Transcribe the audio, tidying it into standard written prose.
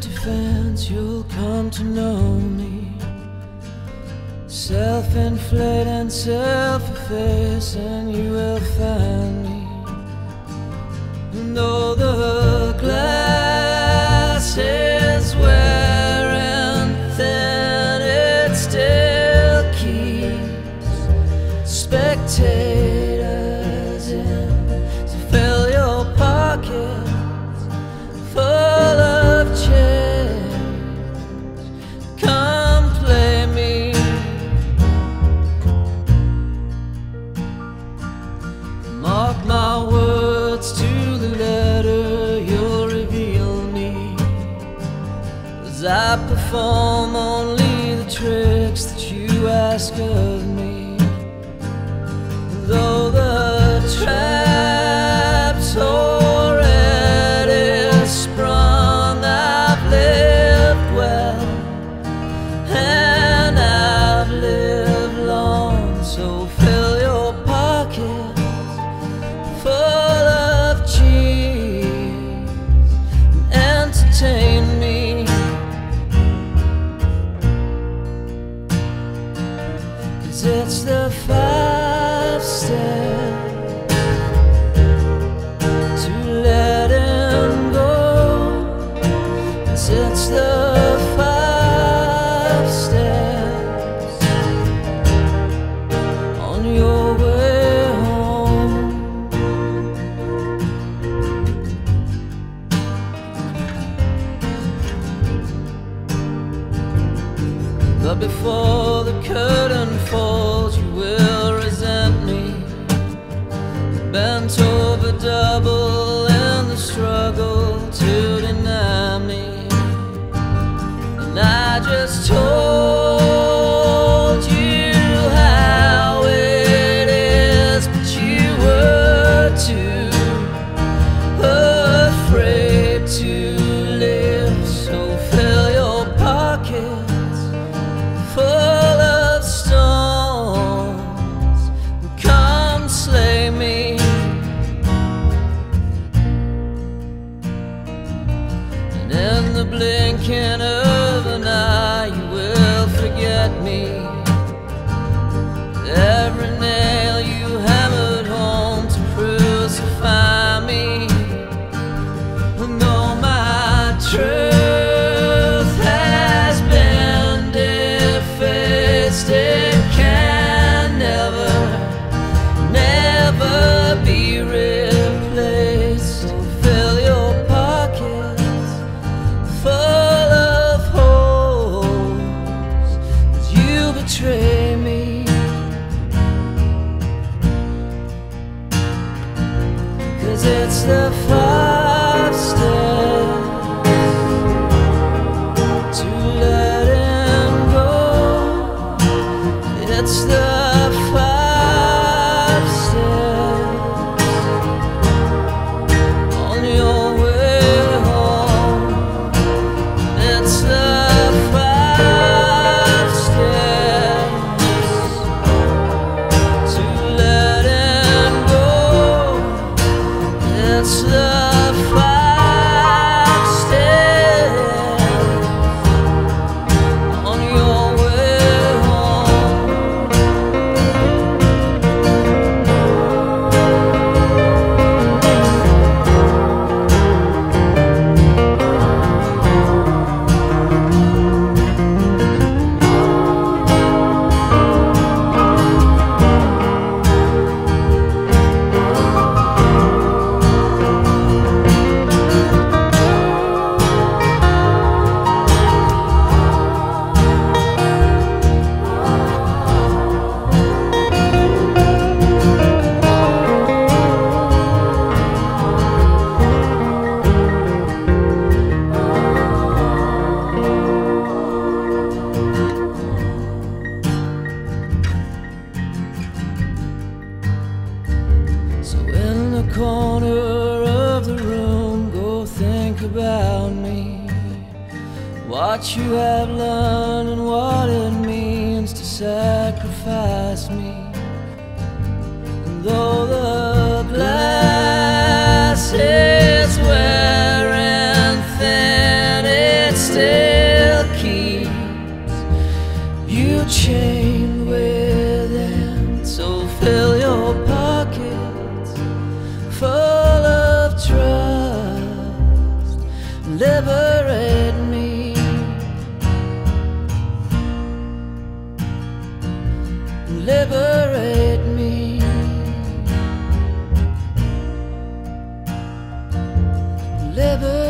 self-defense, you'll come to know me. Self-inflate and self-efface, and you will find me. And though the glass is wearing thin, it still keeps spectators in. So fill your pockets full of change. Come play me. Mark my words to the letter, you'll reveal me. As I perform only the tricks that you ask of me. Though the trap's already sprung, I've lived well and I've lived long. So fill your pockets full of cheese and entertain me. 'Cause it's the 5 steps to letting go. 'Cause it's the 5 steps on your way home. But before the curtain falls, you will resent me. Bent over double in the struggle to deny me. And I just told you how it is, but you were too afraid to live. So fill your pockets full of stones and come slay me. And in the blinking of an eye, you will forget me. Every nail you hammered home to crucify me. And though my truth has been defaced, it can never, never be replaced. So fill your pockets full of holes, 'cause you betray me. 'Cause it's the 5 steps to letting go. It's the 5 steps on your way home. It's the 5 steps to letting go. It's the 5 steps on your way home. So in the corner of the room, go think about me. What you have learned and what it means to sacrifice me. And though the glass is wearing thin, it's liberate me, liberate me, liberate me.